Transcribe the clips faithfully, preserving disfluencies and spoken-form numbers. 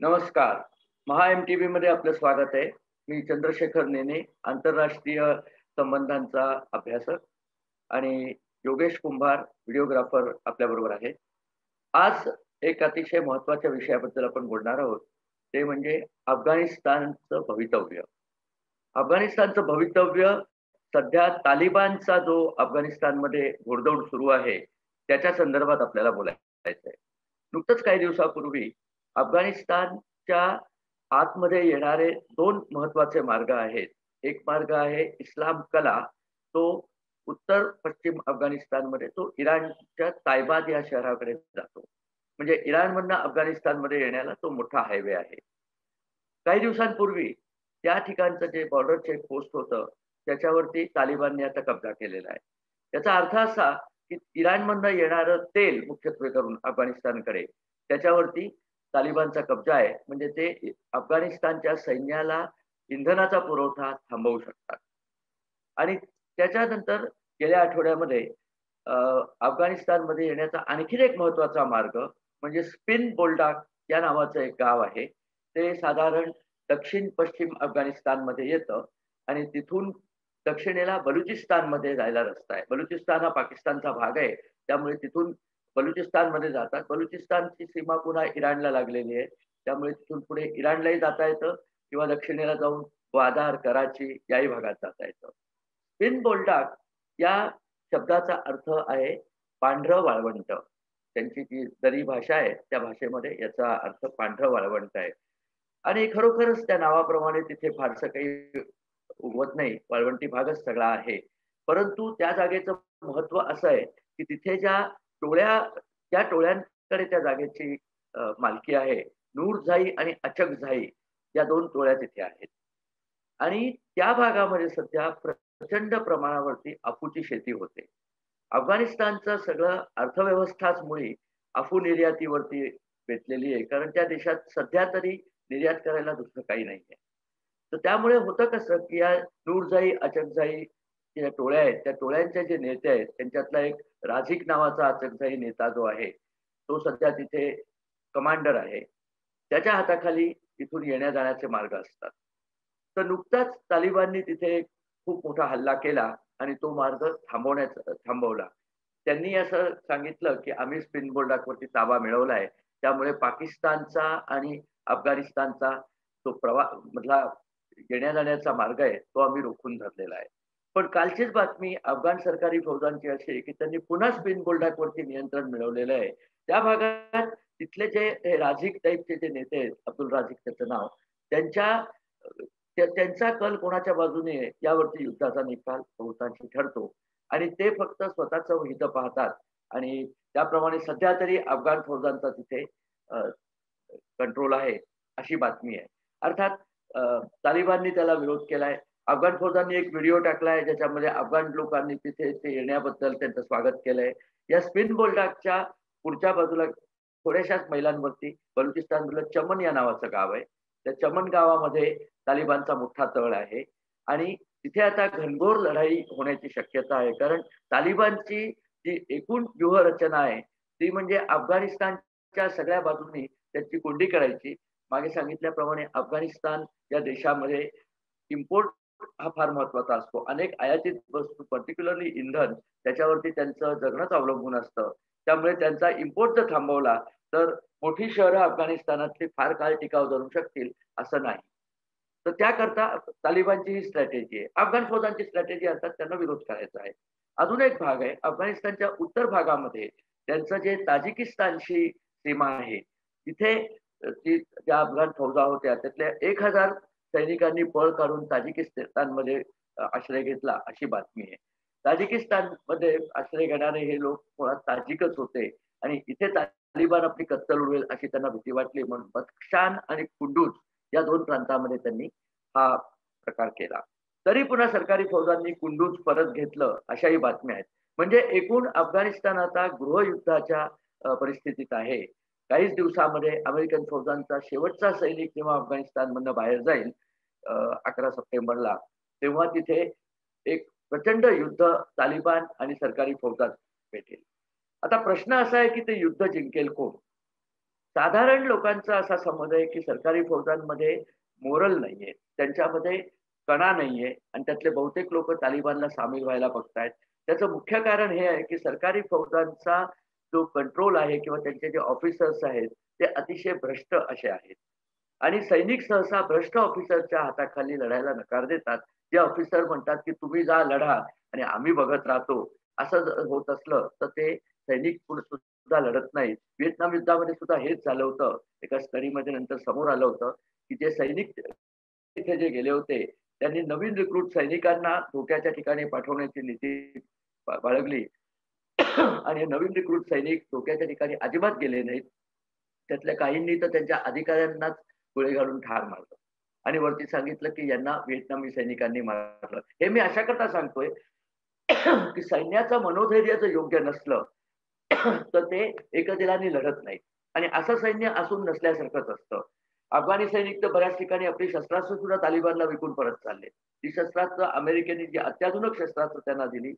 नमस्कार. महा M T V मध्ये आपलं स्वागत आहे. मी चंद्रशेखर नेने, आंतरराष्ट्रीय संबंधांचा अभ्यासक आणि योगेश कुंभार व्हिडिओग्राफर आपल्या बरोबर आहे. आज एक अतिशय महत्त्वाच्या विषयाबद्दल आपण बोलणार आहोत. ते म्हणजे अफगाणिस्तानचं भवितव्य. अफगाणिस्तानचं भवितव्य सध्या तालिबानचा जो अफगाणिस्तानमध्ये घोडदौड सुरू आहे, त्याच्या संदर्भात आपल्याला बोलायचं आहे. नुकतंच काही दिवसापूर्वी अफगाणिस्तानच्या आतमध्ये येणारे दोन महत्त्वाचे मार्ग आहेत. एक मार्ग आहे इस्लाम कला, तो उत्तर पश्चिम अफगाणिस्तानमध्ये तो इराणच्या तायबाद या शहराकडे जातो. म्हणजे इराणमधनं अफगाणिस्तानमध्ये येण्याला तो मोठा हायवे आहे. काही दिवसांपूर्वी त्या ठिकाणचं जे बॉर्डर चेक पोस्ट होतं, त्याच्यावरती तालिबानने आता कब्जा केलेला आहे. याचा अर्थ असा की इराणमधनं येणारं तेल मुख्यत्वे करून अफगाणिस्तानकडे त्याच्यावरती तालिबानचा कब्जा आहे. म्हणजे ते अफगाणिस्तानच्या सैन्याला इंधनाचा पुरवठा थांबवू शकतात. आणि त्याच्यानंतर गेल्या आठवड्यामध्ये अ, अफगाणिस्तानमध्ये येण्याचा आणखीन एक महत्त्वाचा मार्ग म्हणजे स्पिन बोल्डाक या नावाचं एक गाव आहे. ते साधारण दक्षिण पश्चिम अफगाणिस्तानमध्ये येतं आणि तिथून दक्षिणेला बलुचिस्तानमध्ये जायला रस्ता आहे. बलुचिस्तान हा पाकिस्तानचा भाग आहे. त्यामुळे तिथून बलुचिस्तानमध्ये जातात. बलुचिस्तानची सीमा पुन्हा इराणला लागलेली आहे. त्यामुळे तिथून पुढे इराणलाही जाता येतं किंवा दक्षिणेला जाऊन ग्वादार, कराची याही भागात जाता येतं. स्पिन बोल्डाक या शब्दाचा अर्थ आहे पांढरं वाळवंट. त्यांची जी दरी भाषा आहे त्या भाषेमध्ये याचा अर्थ पांढरं वाळवंट आहे. आणि खरोखरच त्या नावाप्रमाणे तिथे फारसं काही उगवत नाही. वाळवंटी भागच सगळा आहे. परंतु त्या जागेचं महत्त्व असं आहे की तिथे ज्या टोळ्या त्या टोळ्यांकडे त्या जागेची अ, मालकी आहे. नूरजाई आणि अचकजाई या दोन टोळ्या तिथे आहेत. आणि त्या भागामध्ये सध्या प्रचंड प्रमाणावरती अफूची शेती होते. अफगाणिस्तानचं सगळं अर्थव्यवस्थाच मुळी अफू निर्यातीवरती बेतलेली आहे. कारण त्या देशात सध्या तरी निर्यात करायला दुसरं काही नाहीये. तर त्यामुळे होतं कसं, की या नूरजाई, अचकजाई ज्या टोळ्या आहेत, त्या टोळ्यांचे जे नेते आहेत, त्यांच्यातला एक राझिक नावाचा अचकजाई नेता जो आहे, तो सध्या तिथे कमांडर आहे. त्याच्या हाताखाली तिथून येण्या-जाण्याचे मार्ग असतात. तर नुकताच तालिबाननी तिथे खूप मोठा हल्ला केला आणि तो मार्ग थांबवण्याचा थांबवला. त्यांनी असं सांगितलं, की आम्ही स्पिन बोर्डावरती ताबा मिळवला आहे. त्यामुळे पाकिस्तानचा आणि अफगाणिस्तानचा तो प्रवा मधला येण्या-जाण्याचा मार्ग आहे, तो आम्ही रोखून धरलेला आहे. पण कालचीच बातमी अफगाण सरकारी फौजांची अशी आहे, की त्यांनी पुन्हा स्पिन बोर्डावरती नियंत्रण मिळवलेलं आहे. त्या भागात तिथले जे हे राझिक टाइपचे जे नेते आहेत, अब्दुल राझिक त्याचं नाव, त्यांच्या त्या त्यांचा कल कोणाच्या बाजूने आहे यावरती युद्धाचा निकाल बहुतांशी ठरतो. आणि ते फक्त स्वतःचं हित पाहतात आणि त्याप्रमाणे सध्या तरी अफगाण फौजांचा तिथे कंट्रोल आहे, अशी बातमी आहे. अर्थात अ, तालिबाननी त्याला विरोध केलाय. अफगाण फौजांनी एक व्हिडिओ टाकलाय ज्याच्यामध्ये अफगाण लोकांनी तिथे ते येण्याबद्दल त्यांचं स्वागत केलंय. या स्पिन बोल्डाकच्या पुढच्या बाजूला थोड्याशाच मैलांवरती बलुचिस्तानमधलं चमन या नावाचं गाव आहे. त्या चमन गावामध्ये तालिबानचा मोठा तळ आहे आणि तिथे आता घनघोर लढाई होण्याची शक्यता आहे. कारण तालिबानची जी एकूण व्यूहरचना आहे ती म्हणजे अफगाणिस्तानच्या सगळ्या बाजूंनी त्याची कोंडी करायची. मागे सांगितल्याप्रमाणे अफगाणिस्तान या देशामध्ये इम्पोर्ट हा फार महत्त्वाचा असतो. अनेक आयातीत वस्तू पर्टिक्युलरली इंधन त्याच्यावरती त्यांचं जगणंच अवलंबून असतं. त्यामुळे त्यांचा इम्पोर्ट जर थांबवला तर मोठी शहरं अफगाणिस्तानातली फार काळ टिकाव धरू शकतील असं नाही. तर त्याकरता तालिबानची ही स्ट्रॅटेजी आहे. अफगाण फौजांची स्ट्रॅटेजी अर्थात त्यांना विरोध करायचा आहे. अजून एक भाग आहे अफगाणिस्तानच्या उत्तर भागामध्ये त्यांचं जे ताजिकिस्तानशी सीमा आहे, तिथे ती ज्या अफगाण फौजा होत्या त्यातल्या एक हजार सैनिकांनी पळ काढून ताजिकिस्तानमध्ये आश्रय घेतला अशी बातमी आहे. ताजिकिस्तानमध्ये आश्रय घेणारे हे लोक मुळात ताजिकच होते आणि इथे तालिबान आपली कत्तल उडवेल अशी त्यांना भीती वाटली म्हणून बदख्शान आणि कुंडूज या दोन प्रांतामध्ये त्यांनी हा प्रकार केला. तरी पुन्हा सरकारी फौजांनी कुंडूज परत घेतलं अशाही बातम्या आहेत. म्हणजे एकूण अफगाणिस्तान आता गृहयुद्धाच्या परिस्थितीत आहे. काहीच दिवसामध्ये अमेरिकन फौजांचा शेवटचा सैनिक जेव्हा अफगाणिस्तानमधनं बाहेर जाईल अकरा सप्टेंबरला, तेव्हा तिथे एक प्रचंड युद्ध तालिबान आणि सरकारी फौजात भेटेल. आता प्रश्न असा आहे की ते युद्ध जिंकेल कोण? साधारण लोकांचा असा समज आहे की सरकारी फौजांमध्ये मोरल नाहीये, त्यांच्यामध्ये कणा नाहीये आणि त्यातले बहुतेक लोक तालिबानला सामील व्हायला बघतायत. त्याचं मुख्य कारण हे आहे की सरकारी फौजांचा जो कंट्रोल आहे किंवा त्यांचे जे ऑफिसर्स आहेत ते अतिशय भ्रष्ट असे आहेत आणि सैनिक सहसा भ्रष्ट ऑफिसरच्या हाताखाली लढायला नकार देतात. जे ऑफिसर म्हणतात की तुम्ही जा लढा आणि आम्ही बघत राहतो, असं जर होत असलं तर ते सैनिक सुद्धा लढत नाहीत. व्हिएतनाम युद्धामध्ये सुद्धा हेच झालं होतं. एका स्टडीमध्ये नंतर समोर आलं होतं की जे सैनिक तिथे जे गेले होते त्यांनी नवीन रिक्रूट सैनिकांना धोक्याच्या ठिकाणी पाठवण्याची नीती बाळगली आणि नवीन रिक्रूट सैनिक धोक्याच्या ठिकाणी अजिबात गेले नाहीत. त्यातल्या काहींनी तर त्यांच्या अधिकाऱ्यांनाच गोळे घालून ठार मारलं आणि वरती सांगितलं की यांना व्हिएतनामी सैनिकांनी मारलं. हे मी अशा करता सांगतोय की सैन्याचं मनोधैर्य जर योग्य नसलं तर ते एकदिलाने लढत नाही आणि असं सैन्य असून नसल्यासारखंच असतं. अफगाणी सैनिक तर बऱ्याच ठिकाणी आपली शस्त्रास्त्र सुद्धा तालिबानला विकून परत चालले. ती शस्त्रास्त्र अमेरिकेने जी अत्याधुनिक शस्त्रास्त्र त्यांना दिली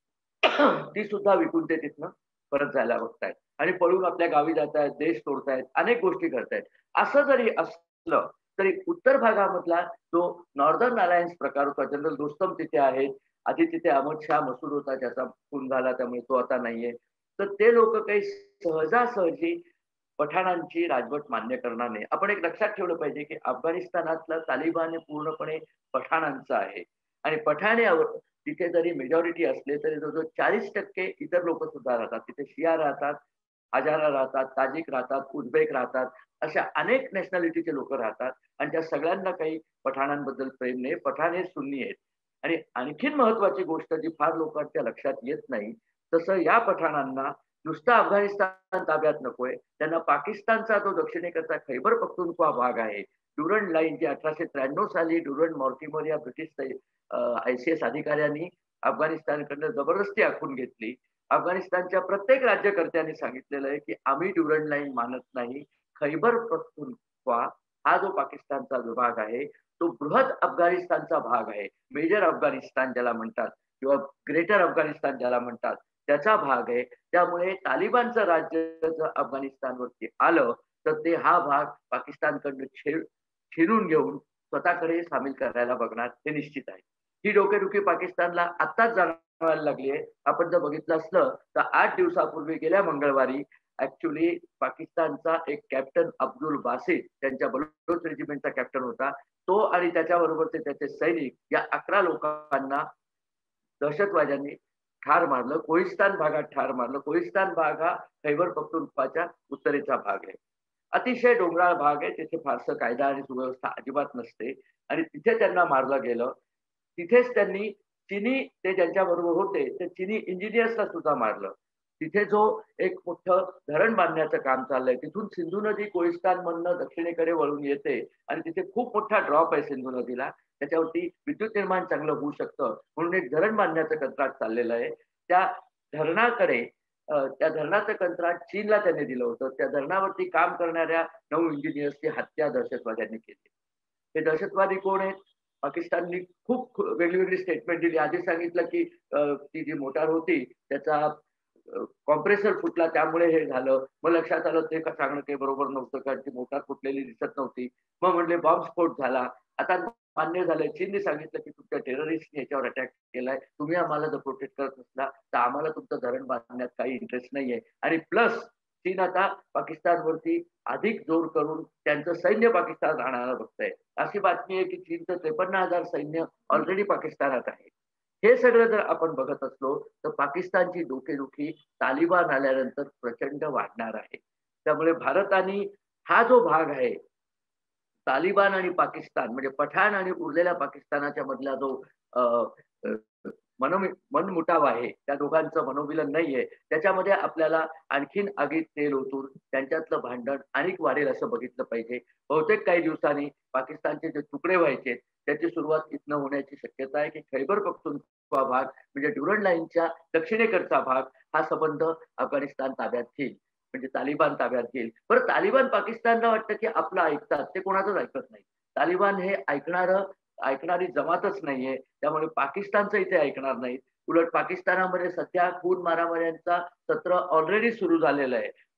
ती सुद्धा विकून ते तिथनं परत जायला बघतायत आणि पळून आपल्या गावी जातायत, देश तोडतायत, अनेक गोष्टी करतायत. असं जरी असलं तरी उत्तर भागामधला जो नॉर्दर्न अलायन्स प्रकार होता, जनरल दोस्तम तिथे आहेत, आधी तिथे अहमद शाह मसूद होता ज्याचा खून झाला त्यामुळे तो आता नाहीये. तर ते लोक काही सहजासहजी पठाणांची राजवट मान्य करणार नाही. आपण एक लक्षात ठेवलं पाहिजे की अफगाणिस्तानातला तालिबान हे पूर्णपणे पठाणांचा आहे आणि पठाण तिथे जरी मेजॉरिटी असले तरी जवळजवळ चाळीस टक्के इतर लोक सुद्धा राहतात. तिथे शिया राहतात, हजारा राहतात, ताजिक राहतात, उझबेक राहतात, अशा अनेक नॅशनॅलिटीचे लोक राहतात आणि त्या सगळ्यांना काही पठाणांबद्दल प्रेम नाही. पठाण हे सुन्नी आहेत आणि आणखीन महत्वाची गोष्ट जी फार लोकांच्या लक्षात येत नाही, तसं या पठाणांना नुसता अफगाणिस्तान ताब्यात नकोय, त्यांना पाकिस्तानचा जो दक्षिणेकडचा खैबर पख्तूनख्वा भाग आहे, ड्युरंड लाईन जी अठराशे त्र्याण्णव साली ड्युरंड मॉर्टिमर या ब्रिटिश आय सी एस अधिकाऱ्यांनी अफगाणिस्तानकडनं जबरदस्ती आखून घेतली. अफगाणिस्तानच्या प्रत्येक राज्यकर्त्यांनी सांगितलेलं आहे की आम्ही ड्युरंड लाईन मानत नाही. खैबर पख्तूनख्वा हा जो पाकिस्तानचा विभाग आहे तो बृहत अफगाणिस्तानचा भाग आहे. मेजर अफगाणिस्तान ज्याला म्हणतात किंवा ग्रेटर अफगाणिस्तान ज्याला म्हणतात त्याचा भाग आहे. त्यामुळे तालिबानचं राज्य जर अफगाणिस्तानवरती आलं तर ते हा भाग पाकिस्तानकडनं छे छीनून घेऊन स्वतःकडे सामील करायला बघणार हे निश्चित आहे. ही डोकेदुखी पाकिस्तानला आत्ताच जाणवायला लागली आहे. आपण जर बघितलं असलं तर आठ दिवसापूर्वी गेल्या मंगळवारी ऍक्च्युली पाकिस्तानचा एक कॅप्टन अब्दुल बासित त्यांच्या बलोच रेजिमेंटचा कॅप्टन होता, तो आणि त्याच्याबरोबरचे त्याचे सैनिक या अकरा लोकांना दहशतवाद्यांनी ठार मारलं. कोहिस्तान भागात ठार मारलं. कोहिस्तान भाग हा खैबर पख्तूनख्वाच्या उत्तरेचा भाग आहे. अतिशय डोंगराळ भाग आहे. तिथे फारसं कायदा आणि सुव्यवस्था अजिबात नसते आणि तिथे त्यांना मारलं गेलं. तिथेच त्यांनी चिनी ते ज्यांच्याबरोबर होते ते चिनी इंजिनियर्सला सुद्धा मारलं. तिथे जो एक मोठं धरण बांधण्याचं काम चाललंय, तिथून सिंधू नदी कोहिस्तान मधनं दक्षिणेकडे वळून येते आणि तिथे खूप मोठा ड्रॉप आहे सिंधू नदीला. त्याच्यावरती विद्युत निर्माण चांगलं होऊ शकतं म्हणून एक धरण बांधण्याचं कंत्राट चाललेलं आहे. त्या धरणाकडे त्या धरणाचं कंत्राट चीनला त्यांनी दिलं होतं. त्या धरणावरती काम करणाऱ्या नऊ इंजिनियर्सची हत्या दहशतवाद्यांनी केली. हे दहशतवादी कोण आहेत? पाकिस्ताननी खूप वेगवेगळी स्टेटमेंट दिली. आधी सांगितलं की ती जी मोटार होती त्याचा कॉम्प्रेसर फुटला त्यामुळे हे झालं. मग लक्षात आलं ते सांगणं काही बरोबर नव्हतं कारण ती मोटार फुटलेली दिसत नव्हती. मग म्हणले बॉम्बस्फोट झाला. आता मान्य झालंय, चीनने सांगितलं की तुमच्या टेररिस्टने याच्यावर अटॅक केलाय, तुम्ही आम्हाला जर प्रोटेक्ट करत नसला तर आम्हाला तुमचं धरण बांधण्यात काही इंटरेस्ट नाहीये. आणि प्लस चीन आता पाकिस्तानवरती अधिक जोर करून त्यांचं सैन्य पाकिस्तानात आणायला बघतंय. अशी बातमी आहे की चीनचं त्रेपन्न हजार सैन्य ऑलरेडी पाकिस्तानात आहे. हे सगळं जर आपण बघत असलो तर पाकिस्तानची डोकेदुखी तालिबान आल्यानंतर प्रचंड वाढणार आहे. त्यामुळे भारताने हा जो भाग आहे तालिबान आणि पाकिस्तान म्हणजे पठाण आणि उरलेल्या पाकिस्तानाच्या मधला जो मन मनमुटाव आहे, त्या दोघांचं मनोमिलन नाहीये, त्याच्यामध्ये आपल्याला आणखीन आगीत तेल ओतून त्यांच्यातलं भांडण आणिक वाढेल असं बघितलं पाहिजे. बहुतेक काही दिवसांनी पाकिस्तानचे जे तुकडे व्हायचे त्याची सुरुवात इथनं होण्याची शक्यता आहे की खैबर पख्तूनख्वा भाग म्हणजे ड्युरंड लाईनच्या दक्षिणेकडचा भाग हा संबंध अफगाणिस्तान ताब्यात घेईल, म्हणजे तालिबान ताब्यात घेईल. बरं, तालिबान पाकिस्तानला वाटतं की आपलं ऐकतात, ते कोणाचंच ऐकत नाही. तालिबान हे ऐकणारं ऐकणारी जमातच नाहीये. त्यामुळे पाकिस्तानचं इथे ऐकणार नाहीत. उलट पाकिस्तानामध्ये सध्या खून मारामाऱ्यांचा सत्र ऑलरेडी सुरू झालेलं आहे.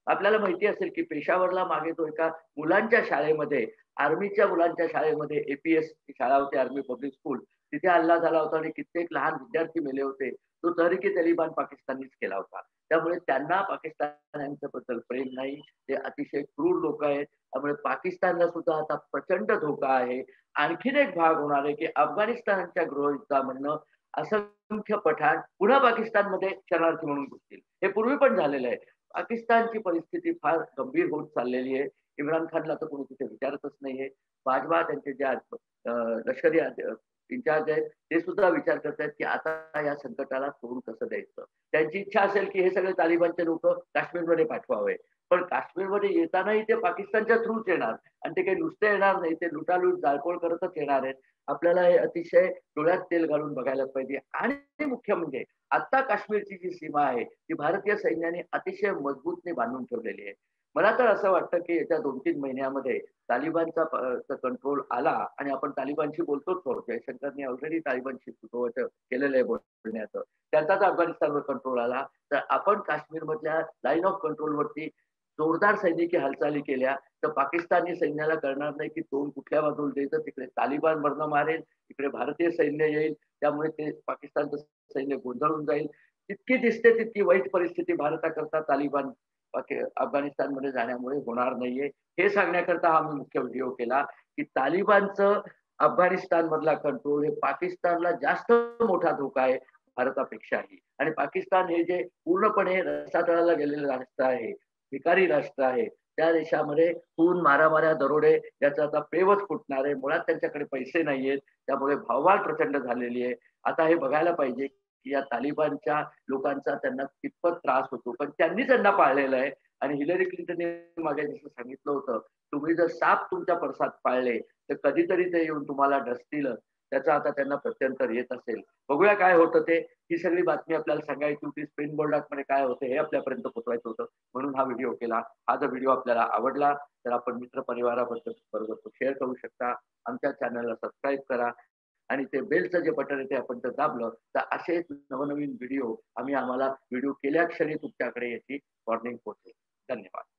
आपल्याला माहिती असेल की पेशावरला मागे तो एका मुलांच्या शाळेमध्ये, आर्मीच्या मुलांच्या शाळेमध्ये एपीएस शाळा होती, आर्मी पब्लिक स्कूल, तिथे हल्ला झाला होता आणि कित्येक लहान विद्यार्थी मेले होते. तो तहरीक-ए-तालिबान पाकिस्ताननीच केला होता. त्यामुळे त्यांना पाकिस्तान्यांच्याबद्दल प्रेम नाही. ते अतिशय क्रूर लोकं आहेत. त्यामुळे पाकिस्तानला सुद्धा आता प्रचंड धोका आहे. आणखीन एक भाग होणार आहे, की अफगाणिस्तानच्या गृहयुद्धामधनं असंख्य पठाण पुन्हा पाकिस्तानमध्ये शरणार्थी म्हणून घुसतील. हे पूर्वी पण झालेलं आहे. पाकिस्तानची परिस्थिती फार गंभीर होत चाललेली आहे. इम्रान खानला तर कोणी तिथे विचारतच नाहीये. बाजवा त्यांचे जे अ, लष्करी इन्चार्ज आहेत, ते सुद्धा विचार करतायत, की आता या संकटाला तोंड कसं द्यायचं. त्यांची इच्छा असेल, की हे सगळे तालिबानचे लोकं काश्मीरमध्ये पाठवावे. पण काश्मीरमध्ये येतानाही ते पाकिस्तानच्या थ्रूच येणार आणि ते काही नुसते येणार नाही. ते लुटालूट, जाळपोळ करतच येणार आहेत. आपल्याला हे अतिशय डोळ्यात तेल घालून बघायला पाहिजे आणि मुख्य म्हणजे आता काश्मीरची जी सीमा आहे, ती भारतीय सैन्याने अतिशय मजबूतने बांधून ठेवलेली आहे. मला तर असं वाटतं, की येत्या दोन तीन महिन्यामध्ये तालिबानचा कंट्रोल आला आणि आपण तालिबानशी बोलतोच आहोत. जयशंकरनी ऑलरेडी तालिबानशी सुतोवाच केलेलं आहे बोलण्याचं. त्यांचाच अफगाणिस्तानवर कंट्रोल आला, तर आपण काश्मीरमधल्या लाईन ऑफ कंट्रोलवरती जोरदार सैनिकी हालचाली केल्या, तर पाकिस्तानी सैन्याला कळणार नाही, की तोंड कुठल्या बाजूला द्यायचं. तिकडे तालिबान मरणं मारेल, इकडे भारतीय सैन्य येईल. त्यामुळे ते पाकिस्तानचं सैन्य गोंधळून जाईल. तितकी दिसते तितकी वाईट परिस्थिती भारताकरता तालिबान अफगाणिस्तानमध्ये जाण्यामुळे होणार नाहीये. हे सांगण्याकरता हा मी मुख्य व्हिडिओ केला, की तालिबानचं अफगाणिस्तानमधला कंट्रोल हे पाकिस्तानला जास्त मोठा धोका आहे भारतापेक्षाही. आणि पाकिस्तान हे जे पूर्णपणे रसातळाला गेलेलं राष्ट्र आहे, भिकारी राष्ट्र आहे, त्या देशामध्ये खून, मारामाऱ्या, दरोडे याचा आता पेवच फुटणार आहे. मुळात त्यांच्याकडे पैसे नाहीयेत. त्यामुळे भाववाढ प्रचंड झालेली आहे. आता हे बघायला पाहिजे, की या तालिबानच्या लोकांचा त्यांना कितपत त्रास होतो. पण त्यांनी त्यांना पाळलेलं आहे आणि हिलरी क्लिंटनने मागे जसं सांगितलं होतं, तुम्ही जर साप तुमच्या परसात पाळले, तर कधीतरी ते येऊन तुम्हाला डसतीलच. त्याचा आता त्यांना प्रत्यंतर येत असेल. बघूया काय होतं ते. ही सगळी बातमी आपल्याला सांगायची होती. स्पेन बोर्डामध्ये काय होतं हे आपल्यापर्यंत पोहोचवायचं होतं. म्हणून हा व्हिडिओ केला. हा जर व्हिडिओ आपल्याला आवडला, तर आपण मित्रपरिवाराबद्दल बरोबर तो शेअर करू शकता. आमच्या चॅनलला सबस्क्राईब करा आणि ते बेलचं जे बटन आहे ते आपण जर दाबलं, तर असेच नवनवीन व्हिडिओ आम्ही आम्हाला व्हिडिओ केल्या क्षणी तुमच्याकडे याची वॉर्निंग पोहोचेल. धन्यवाद.